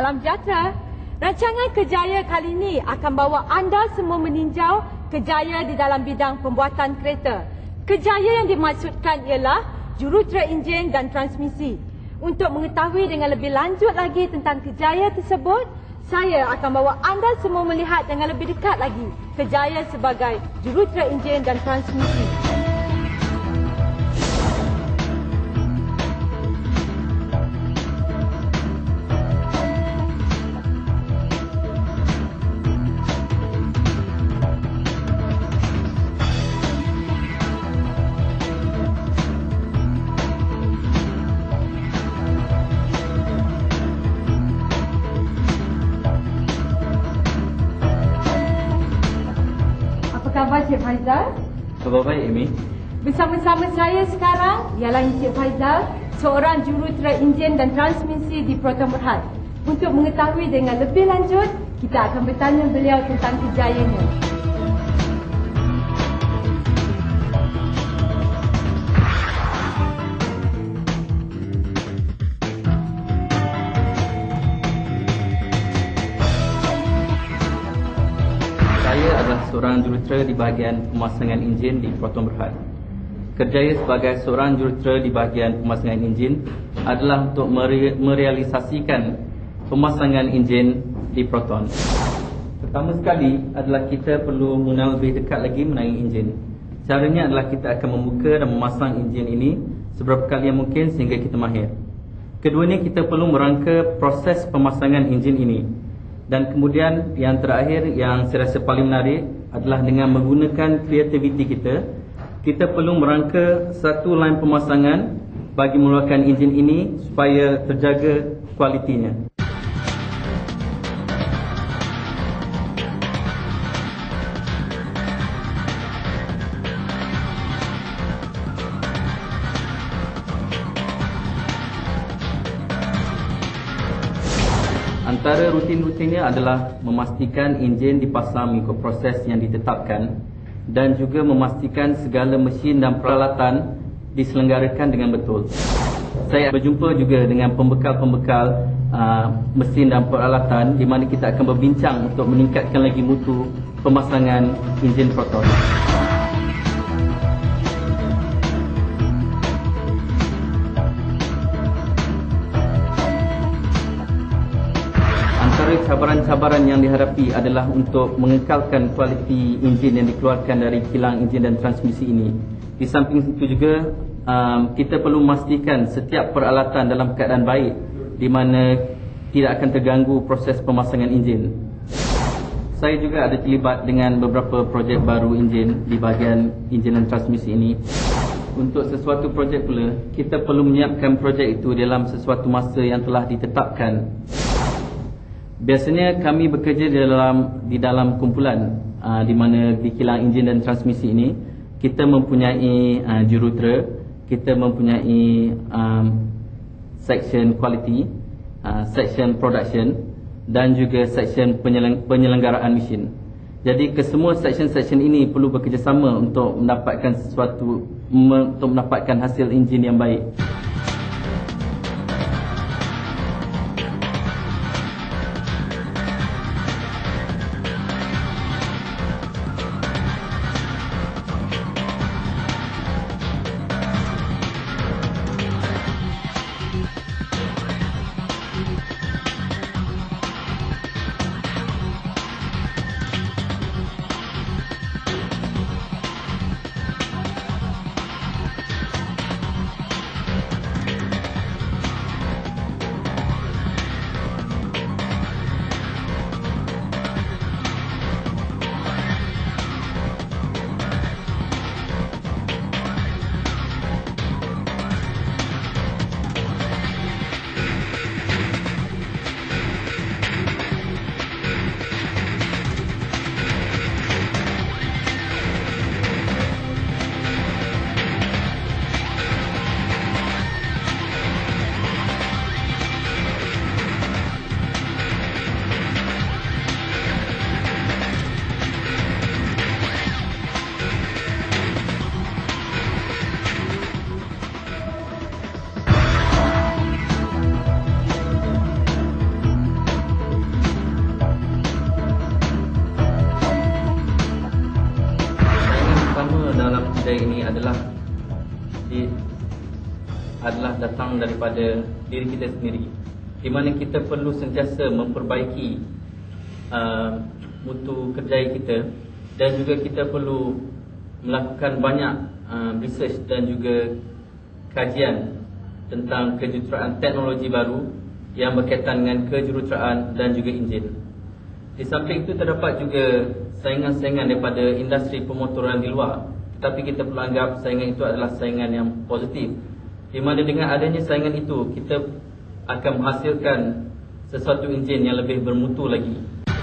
salam sejahtera. Rancangan Kejaya kali ini akan bawa anda semua meninjau kejaya di dalam bidang pembuatan kereta. Kejaya yang dimaksudkan ialah jurutera enjin dan transmisi. Untuk mengetahui dengan lebih lanjut lagi tentang kejaya tersebut, saya akan bawa anda semua melihat dengan lebih dekat lagi kejaya sebagai jurutera enjin dan transmisi. Apa khabar Cik Faizal? Khabar baik, Amy. Bersama-sama saya sekarang ialah Encik Faizal, seorang jurutera enjin dan transmisi di Proton Berhad. Untuk mengetahui dengan lebih lanjut, kita akan bertanya beliau tentang kejayanya. Saya adalah seorang jurutera di bahagian pemasangan enjin di Proton Berhad. Kerjaya sebagai seorang jurutera di bahagian pemasangan enjin adalah untuk merealisasikan pemasangan enjin di Proton. Pertama sekali adalah kita perlu mengenal lebih dekat lagi mengenai enjin. Caranya adalah kita akan membuka dan memasang enjin ini seberapa kali yang mungkin sehingga kita mahir. Keduanya, kita perlu merangka proses pemasangan enjin ini. Dan kemudian yang terakhir yang saya rasa paling menarik adalah dengan menggunakan kreativiti kita, kita perlu merangka satu line pemasangan bagi mengeluarkan enjin ini supaya terjaga kualitinya. Antara rutin-rutinnya adalah memastikan enjin dipasang mengikut proses yang ditetapkan dan juga memastikan segala mesin dan peralatan diselenggarakan dengan betul. Saya berjumpa juga dengan pembekal-pembekal mesin dan peralatan di mana kita akan berbincang untuk meningkatkan lagi mutu pemasangan enjin Proton. Antara cabaran-cabaran yang dihadapi adalah untuk mengekalkan kualiti enjin yang dikeluarkan dari kilang enjin dan transmisi ini. Di samping itu juga kita perlu memastikan setiap peralatan dalam keadaan baik di mana tidak akan terganggu proses pemasangan enjin. Saya juga ada terlibat dengan beberapa projek baru enjin di bahagian enjin dan transmisi ini. Untuk sesuatu projek pula, kita perlu menyiapkan projek itu dalam sesuatu masa yang telah ditetapkan. Biasanya kami bekerja di dalam kumpulan di mana di kilang enjin dan transmisi ini kita mempunyai jurutera, kita mempunyai section quality, section production dan juga section penyelenggaraan mesin. Jadi kesemua section-section ini perlu bekerjasama untuk mendapatkan untuk mendapatkan hasil enjin yang baik. kerjaya ini adalah datang daripada diri kita sendiri, di mana kita perlu sentiasa memperbaiki mutu kerjaya kita, dan juga kita perlu melakukan banyak research dan juga kajian tentang kejuruteraan teknologi baru yang berkaitan dengan kejuruteraan dan juga enjin. Di samping itu terdapat juga saingan-saingan daripada industri pemotoran di luar, tetapi kita perlu anggap saingan itu adalah saingan yang positif, di mana dengan adanya saingan itu kita akan menghasilkan sesuatu enjin yang lebih bermutu lagi.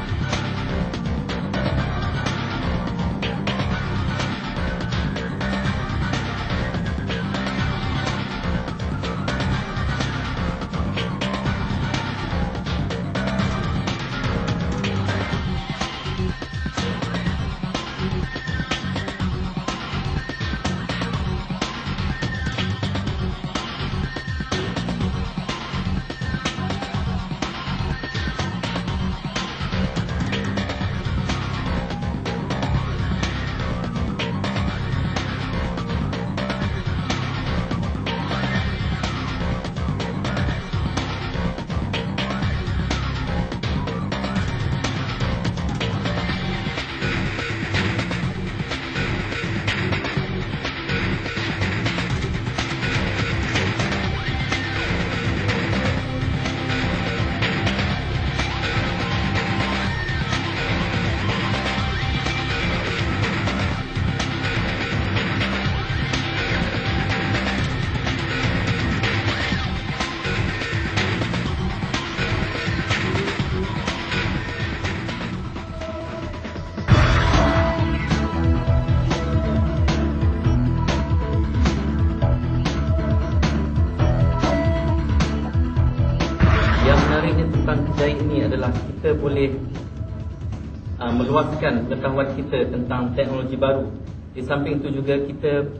Tentang kerjaya ini adalah kita boleh meluaskan pengetahuan kita tentang teknologi baru. Di samping itu juga kita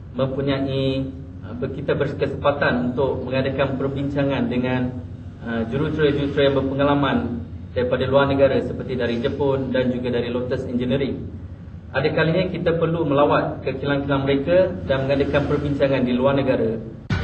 kita berkesempatan untuk mengadakan perbincangan dengan jurutera-jurutera yang berpengalaman daripada luar negara seperti dari Jepun dan juga dari Lotus Engineering. Ada kalinya kita perlu melawat ke kilang-kilang mereka dan mengadakan perbincangan di luar negara.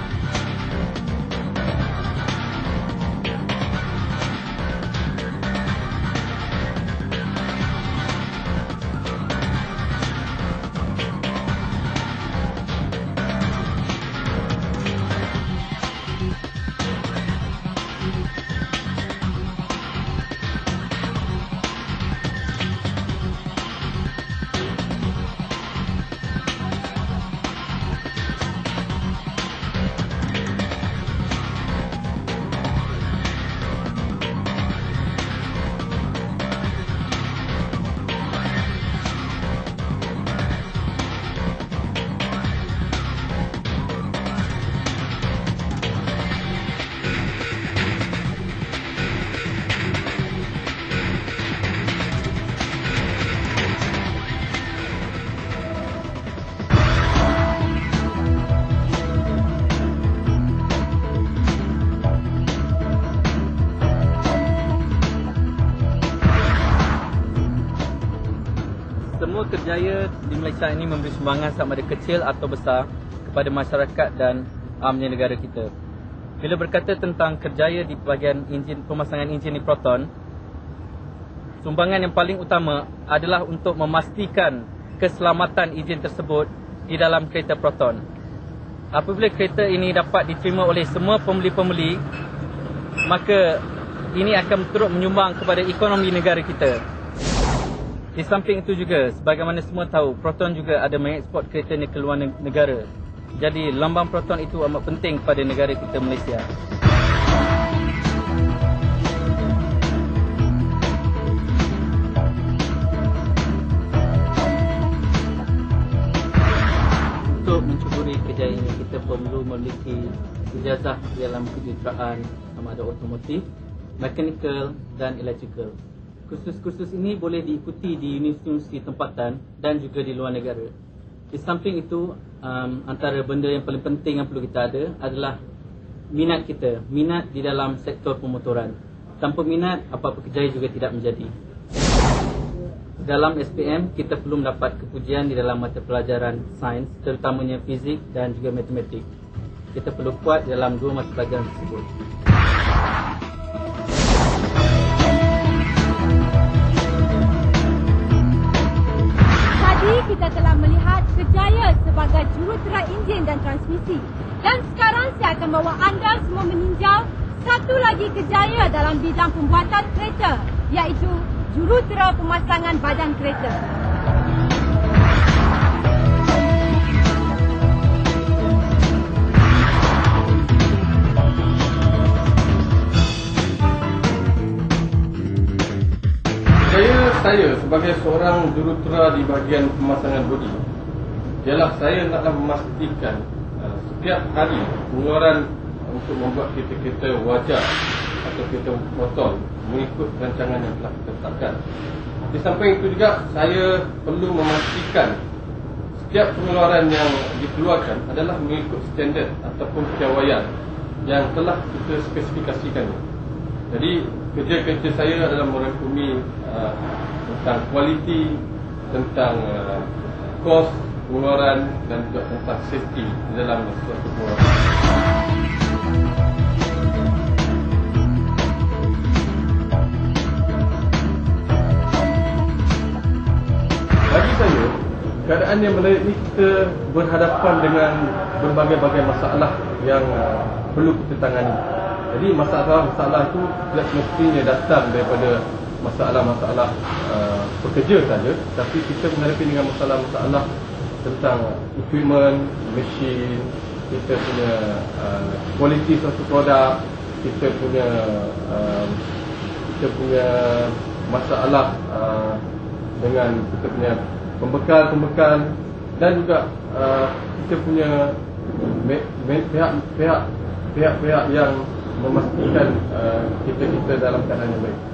Semua kerjaya di Malaysia ini memberi sumbangan sama ada kecil atau besar kepada masyarakat dan amnya negara kita. Bila berkata tentang kerjaya di bahagian enjin, pemasangan enjin di Proton, sumbangan yang paling utama adalah untuk memastikan keselamatan enjin tersebut di dalam kereta Proton. Apabila kereta ini dapat diterima oleh semua pembeli-pembeli, maka ini akan turut menyumbang kepada ekonomi negara kita. Di samping itu juga, sebagaimana semua tahu, Proton juga ada mengeksport kereta ke luar negara. Jadi lambang Proton itu amat penting pada negara kita Malaysia. Untuk mencuburi kerjaya ini, kita perlu memiliki ijazah dalam kejuruteraan sama ada otomotif, mechanical dan electrical. Kursus-kursus ini boleh diikuti di universiti tempatan dan juga di luar negara. Di samping itu, antara benda yang paling penting yang perlu kita ada adalah minat kita, minat di dalam sektor pemotoran. Tanpa minat, apa-apa kerjaya juga tidak menjadi. Dalam SPM, kita perlu mendapat kepujian di dalam mata pelajaran sains, terutamanya fizik dan juga matematik. Kita perlu kuat dalam dua mata pelajaran tersebut. Tadi kita telah melihat kerjaya sebagai jurutera enjin dan transmisi. Dan sekarang saya akan bawa anda semua meninjau satu lagi kerjaya dalam bidang pembuatan kereta, iaitu jurutera pemasangan badan kereta. Saya sebagai seorang jurutera di bahagian pemasangan bodi, ialah saya naklah memastikan setiap hari pengeluaran untuk membuat kereta-kereta wajar atau kereta motor mengikut rancangan yang telah kita tetapkan. Di samping itu juga saya perlu memastikan setiap pengeluaran yang dikeluarkan adalah mengikut standard ataupun piawaian yang telah kita spesifikasikan. Jadi kerja-kerja saya adalah merangkumi tentang kualiti, tentang kos pengeluaran dan juga tentang safety di dalam suatu pengeluaran. Bagi saya, keadaan yang menarik ini kita berhadapan dengan berbagai-bagai masalah yang perlu kita tangani. Jadi masalah-masalah itu tidak semestinya datang daripada masalah-masalah pekerja saja, tapi kita menghadapi dengan masalah-masalah tentang equipment, mesin, kita punya kualiti suatu produk, kita punya masalah dengan kita punya pembekal dan juga kita punya pihak-pihak yang memastikan kita dalam keadaan yang baik.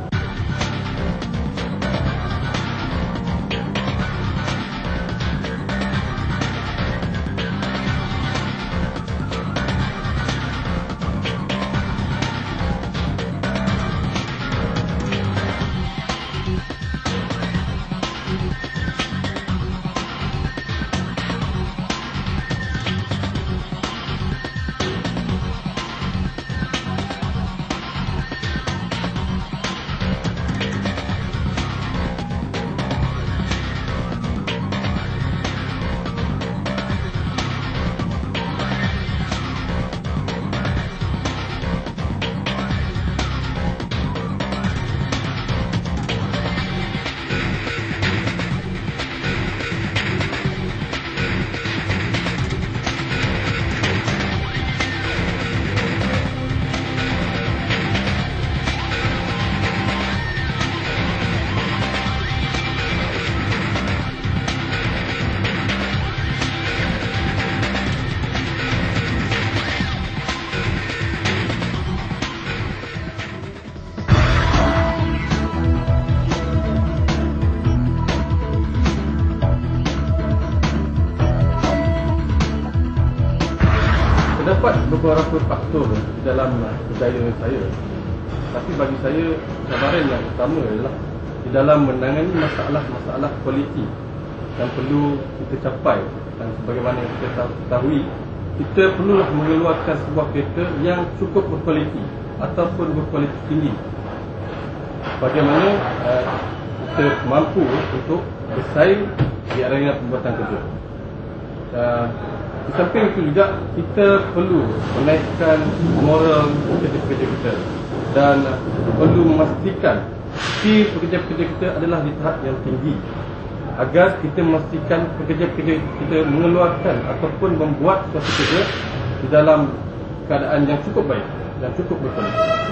Terdapat beberapa faktor di dalam kerjaya saya, tapi bagi saya cabaran yang utama adalah di dalam menangani masalah-masalah kualiti yang perlu kita capai. Dan sebagaimana yang kita ketahui, kita perlulah mengeluarkan sebuah kereta yang cukup berkualiti ataupun berkualiti tinggi. Bagaimana kita mampu untuk bersaing di arena pembuatan kerja. Di samping itu juga kita perlu menaikkan moral pekerja-pekerja kita dan perlu memastikan skill pekerja-pekerja kita adalah di tahap yang tinggi agar kita memastikan pekerja-pekerja kita mengeluarkan ataupun membuat suatu kerja di dalam keadaan yang cukup baik dan cukup berkualiti.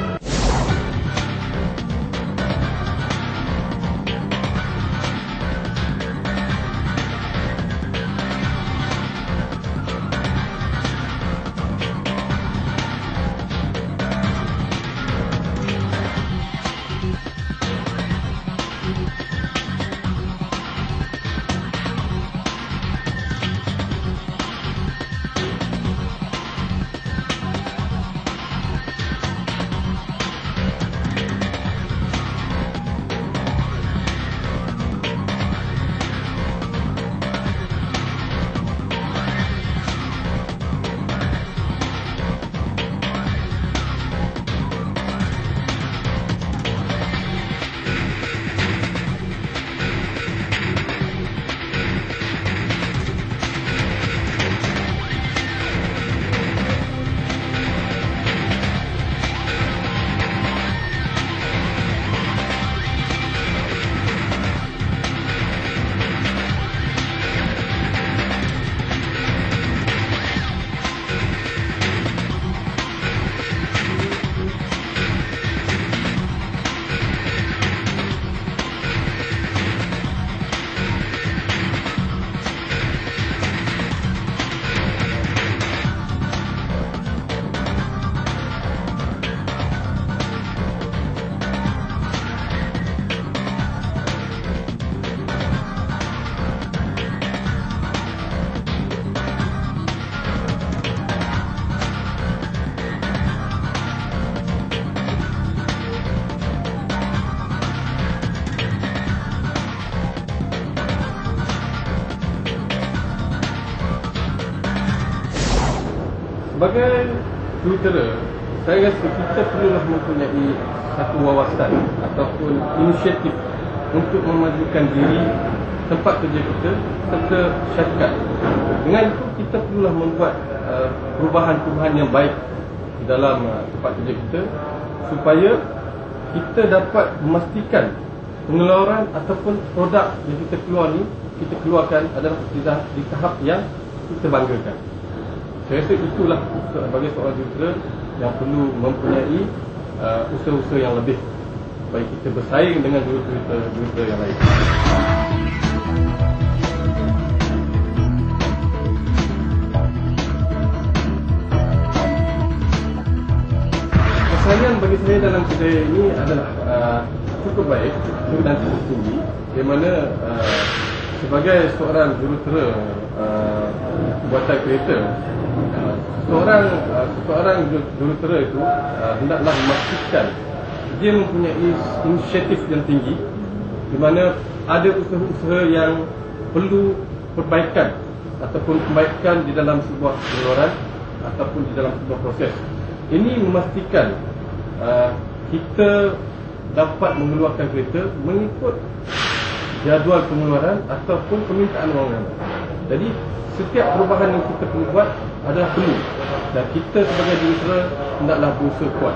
sebagai jurutera, saya rasa kita perlulah mempunyai satu wawasan ataupun inisiatif untuk memajukan diri, tempat kerja kita serta syarikat. Dengan itu kita perlulah membuat perubahan-perubahan yang baik di dalam tempat kerja kita supaya kita dapat memastikan pengeluaran ataupun produk yang kita keluarkan adalah di tahap yang kita banggakan. Saya rasa itulah sebagai seorang jurutera yang perlu mempunyai usaha-usaha yang lebih bagi kita bersaing dengan jurutera yang lain. Kesahian bagi saya dalam kerjaya ini adalah cukup baik, dan cukup tinggi, di mana sebagai seorang jurutera buatan kereta, seorang jurutera itu hendaklah memastikan dia mempunyai inisiatif yang tinggi, di mana ada usaha-usaha yang perlu perbaikan ataupun perbaikan di dalam sebuah pengeluaran ataupun di dalam sebuah proses. Ini memastikan kita dapat mengeluarkan kereta mengikut jadual pengeluaran ataupun permintaan orang. Jadi setiap perubahan yang kita perlu buat adalah perlu, dan kita sebagai jurutera hendaklah berusaha kuat.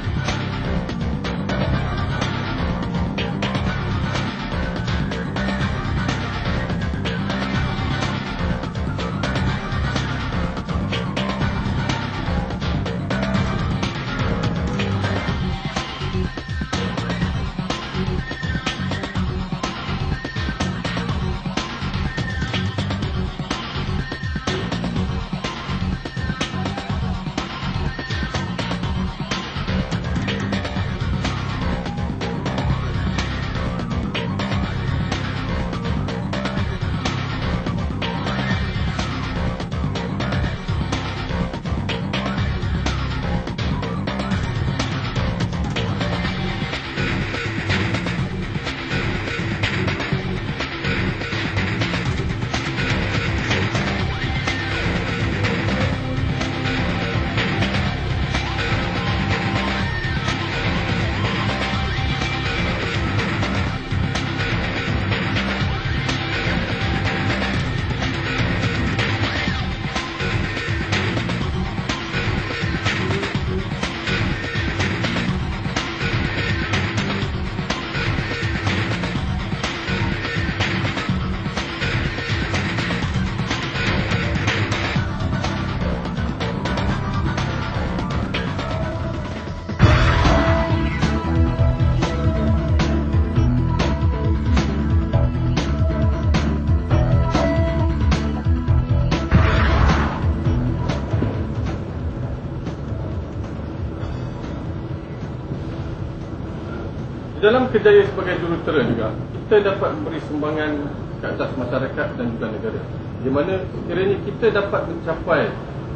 Dalam kerjaya sebagai jurutera juga, kita dapat memberi sumbangan ke atas masyarakat dan juga negara, di mana sekiranya kita dapat mencapai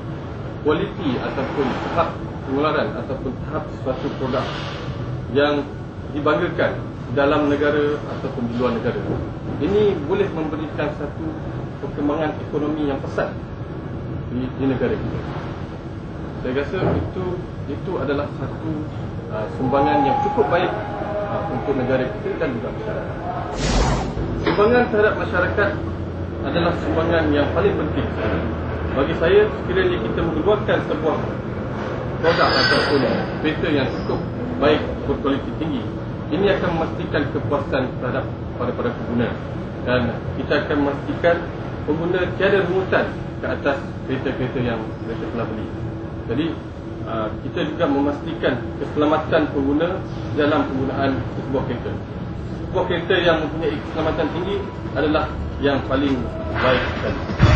kualiti ataupun tahap pengeluaran ataupun tahap suatu produk yang dibanggakan dalam negara ataupun di luar negara, ini boleh memberikan satu perkembangan ekonomi yang pesat di negara kita. Saya rasa itu adalah satu sumbangan yang cukup baik untuk negara kita dan juga masyarakat. Sumbangan terhadap masyarakat adalah sumbangan yang paling penting. Bagi saya, sekiranya kita mengeluarkan sebuah produk ataupun kereta yang cukup baik, berkualiti tinggi, ini akan memastikan kepuasan terhadap para pengguna, dan kita akan memastikan pengguna tiada rungutan ke atas kereta-kereta yang mereka telah beli. Jadi kita juga memastikan keselamatan pengguna dalam penggunaan sebuah kereta. Sebuah kereta yang mempunyai keselamatan tinggi adalah yang paling baik sekali.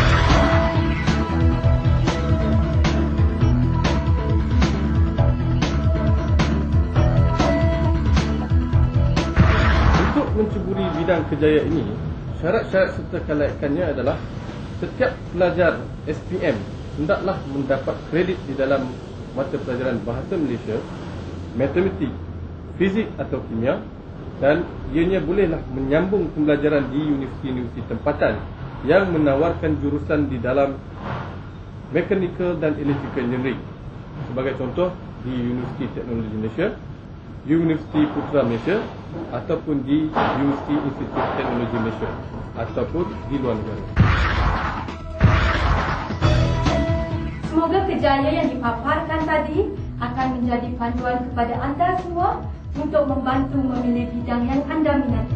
Untuk menceburi bidang kerjaya ini, syarat-syarat serta kelaikannya adalah setiap pelajar SPM hendaklah mendapat kredit di dalam mata pelajaran Bahasa Malaysia, Matematik, Fizik atau Kimia, dan ianya bolehlah menyambung pembelajaran di universiti-universiti tempatan yang menawarkan jurusan di dalam Mechanical dan Electrical Engineering. Sebagai contoh, di Universiti Teknologi Malaysia, Universiti Putra Malaysia, ataupun di Universiti Institut Teknologi Malaysia, ataupun di luar negara. Semoga kejayaan yang dipaparkan tadi akan menjadi panduan kepada anda semua untuk membantu memilih bidang yang anda minati.